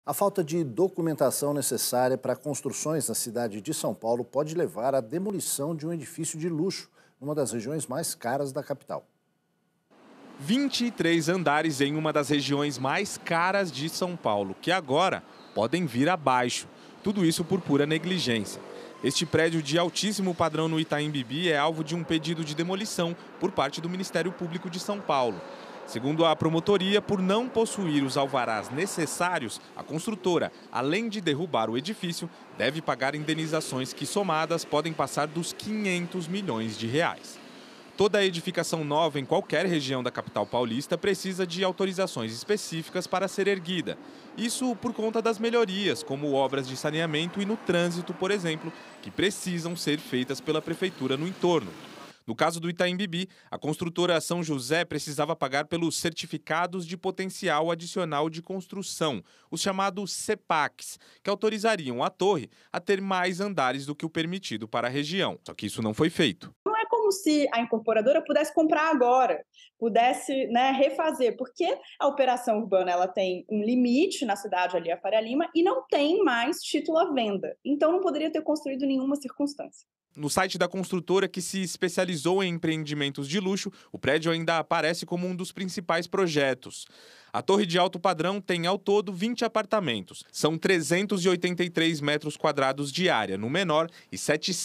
A falta de documentação necessária para construções na cidade de São Paulo pode levar à demolição de um edifício de luxo, numa das regiões mais caras da capital. 23 andares em uma das regiões mais caras de São Paulo, que agora podem vir abaixo. Tudo isso por pura negligência. Este prédio de altíssimo padrão no Itaim Bibi é alvo de um pedido de demolição por parte do Ministério Público de São Paulo. Segundo a promotoria, por não possuir os alvarás necessários, a construtora, além de derrubar o edifício, deve pagar indenizações que, somadas, podem passar dos 500 milhões de reais. Toda edificação nova em qualquer região da capital paulista precisa de autorizações específicas para ser erguida. Isso por conta das melhorias, como obras de saneamento e no trânsito, por exemplo, que precisam ser feitas pela prefeitura no entorno. No caso do Itaim Bibi, a construtora São José precisava pagar pelos certificados de potencial adicional de construção, os chamados CEPACs, que autorizariam a torre a ter mais andares do que o permitido para a região. Só que isso não foi feito. Não é como se a incorporadora pudesse comprar agora, pudesse, refazer, porque a operação urbana ela tem um limite na cidade ali, a Faria Lima, e não tem mais título à venda. Então não poderia ter construído em nenhuma circunstância. No site da construtora, que se especializou em empreendimentos de luxo, o prédio ainda aparece como um dos principais projetos. A torre de alto padrão tem ao todo 20 apartamentos. São 383 metros quadrados de área no menor e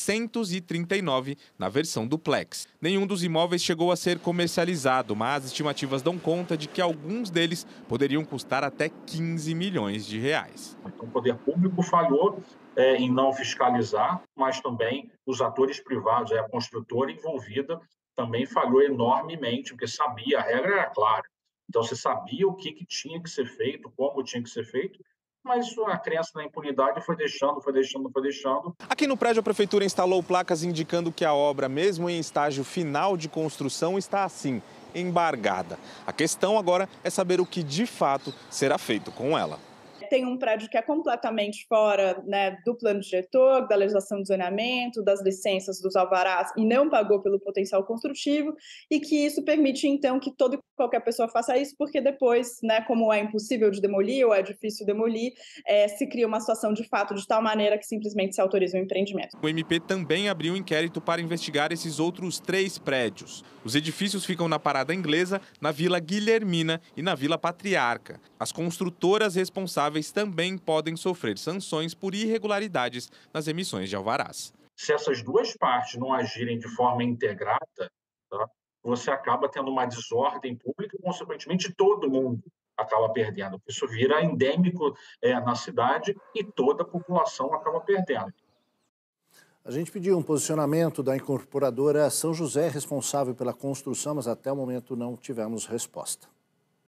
739 na versão duplex. Nenhum dos imóveis chegou a ser comercializado, mas estimativas dão conta de que alguns deles poderiam custar até 15 milhões de reais. Então, o poder público falhou em não fiscalizar, mas também os atores privados, a construtora envolvida, também falhou enormemente, porque sabia, a regra era clara. Então, você sabia o que tinha que ser feito, como tinha que ser feito, mas a crença na impunidade foi deixando. Aqui no prédio, a prefeitura instalou placas indicando que a obra, mesmo em estágio final de construção, está assim, embargada. A questão agora é saber o que de fato será feito com ela. Tem um prédio que é completamente fora, do plano diretor, da legislação de zoneamento, das licenças, dos alvarás, e não pagou pelo potencial construtivo, e que isso permite, então, que toda e qualquer pessoa faça isso, porque depois, como é impossível de demolir ou é difícil demolir, se cria uma situação de fato de tal maneira que simplesmente se autoriza o empreendimento. O MP também abriu um inquérito para investigar esses outros 3 prédios. Os edifícios ficam na Parada Inglesa, na Vila Guilhermina e na Vila Patriarca. As construtoras responsáveis também podem sofrer sanções por irregularidades nas emissões de alvarás. Se essas duas partes não agirem de forma integrada, tá, você acaba tendo uma desordem pública e, consequentemente, todo mundo acaba perdendo. Isso vira endêmico na cidade e toda a população acaba perdendo. A gente pediu um posicionamento da incorporadora São José, responsável pela construção, mas até o momento não tivemos resposta.